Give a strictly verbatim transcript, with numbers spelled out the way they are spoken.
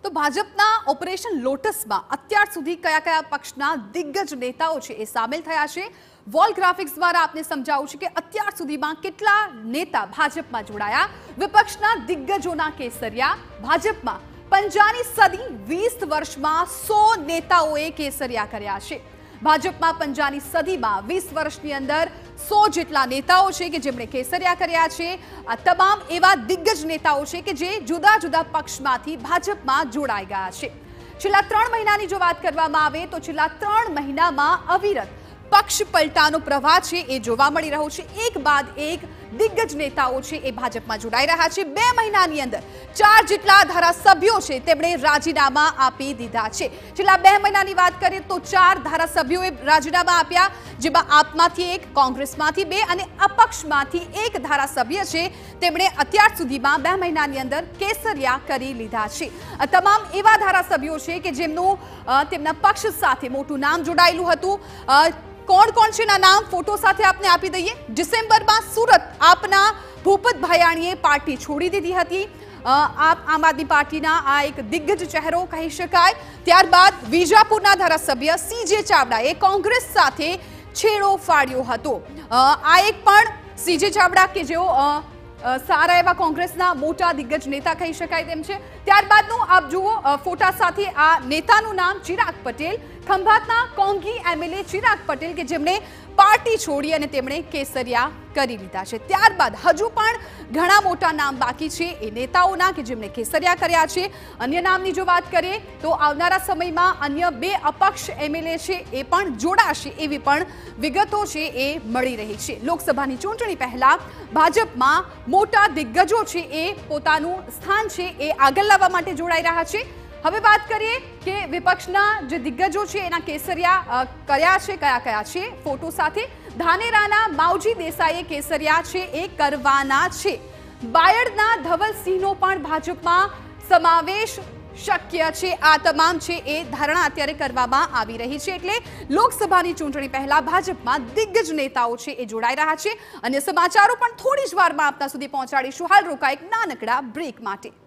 તો ભાજપના ઓપરેશન લોટસમાં અત્યાર સુધી કયા કયા પક્ષના દિગ્ગજ નેતાઓ છે એ સામેલ થયા છે। વોલ ગ્રાફિક્સ દ્વારા આપને સમજાવું છું કે અત્યાર સુધીમાં કેટલા નેતા ભાજપમાં જોડાયા। વિપક્ષના દિગ્ગજોના કેસરિયા ભાજપમાં પંજાની સદી વીસ વર્ષમાં સો નેતાઓએ કેસરિયા કર્યા છે। ભાજપમાં પંજાની સદીમાં વીસ વર્ષની અંદર સો જેટલા નેતાઓ છે કે જેમણે કેસરિયા કર્યા છે। આ તમામ એવા દિગ્ગજ નેતાઓ છે કે જે જુદા જુદા પક્ષમાંથી ભાજપમાં જોડાઈ ગયા છે। છેલ્લા ત્રણ મહિનાની જો વાત કરવામાં આવે તો છેલ્લા ત્રણ મહિનામાં અવિરત પક્ષ પલટાનો પ્રવાહ છે એ જોવા મળી રહ્યો છે। એક બાદ એક દિગ્ગજ નેતાઓ છે એ ભાજપમાં જોડાઈ રહ્યા છે। બે મહિનાની અંદર ચાર જેટલા ધારાસભ્યો છે તેમણે રાજીનામા આપી દીધા છે। છેલ્લા બે મહિનાની વાત કરીએ તો ચાર ધારાસભ્યોએ રાજીનામા આપ્યા, જેમાં આપમાંથી એક, કોંગ્રેસમાંથી બે અને અપક્ષમાંથી એક ધારાસભ્ય છે તેમણે અત્યાર સુધીમાં બે મહિનાની અંદર કેસરિયા કરી લીધા છે। આ તમામ એવા ધારાસભ્યો છે કે જેમનું તેમના પક્ષ સાથે મોટું નામ જોડાયેલું હતું। કોણ કોણ છે ના નામ ફોટો સાથે આપને આપી દઈએ। ડિસેમ્બરમાં સુરત આપના ભૂપત ભાયાણીએ પાર્ટી છોડી દીધી હતી। આપ આમ આદમી પાર્ટીના આ એક દિગ્ગજ ચહેરો કહી શકાય। ત્યારબાદ વિજાપુરના ધારાસભ્ય સીજે ચાવડાએ કોંગ્રેસ સાથે છેડો ફાડ્યો હતો। આ એક પણ સીજે ચાવડા કે જેઓ સારા એવા કોંગ્રેસના મોટા દિગ્ગજ નેતા કહી શકાય તેમ છે। ત્યારબાદનું આપ જુઓ ફોટા સાથે આ નેતાનું નામ ચિરાગ પટેલ, ખંભાતના કોંગી એમએલએ ચિરાગ પટેલ કે જેમણે પાર્ટી છોડી અને તેમણે કેસરિયા કરી લીધા છે। ત્યારબાદ હજુ પણ ઘણા મોટા નામ બાકી છે એ નેતાઓના કે જેમણે કેસરિયા કર્યા છે। અન્ય નામની જો વાત કરીએ તો આવનારા સમયમાં અન્ય બે અપક્ષ એમએલએ છે એ પણ જોડાશે એવી પણ વિગતો છે એ મળી રહી છે। લોકસભાની ચૂંટણી પહેલા ભાજપમાં મોટા દિગ્ગજો છે એ પોતાનું સ્થાન છે એ આગળ લાવવા માટે જોડાઈ રહ્યા છે। હવે વાત કરીએ કે વિપક્ષના જે દિગ્ગજો છે એના કેસરિયા કર્યા છે કયા કયા છે ફોટો સાથે। ધાનેરાના માવજી દેસાઈએ કેસરિયા છે એ કરવાના છે। બાયડના ધવલસિંહનો પણ ભાજપમાં સમાવેશ શક્ય છે। આ તમામ છે એ ધારણા અત્યારે કરવામાં આવી રહી છે। એટલે લોકસભાની ચૂંટણી પહેલા ભાજપમાં દિગ્ગજ નેતાઓ છે એ જોડાઈ રહ્યા છે। અન્ય સમાચારો પણ થોડી જ વારમાં આપના સુધી પહોંચાડીશું। હાલ રોકાય એક નાનકડા બ્રેક માટે।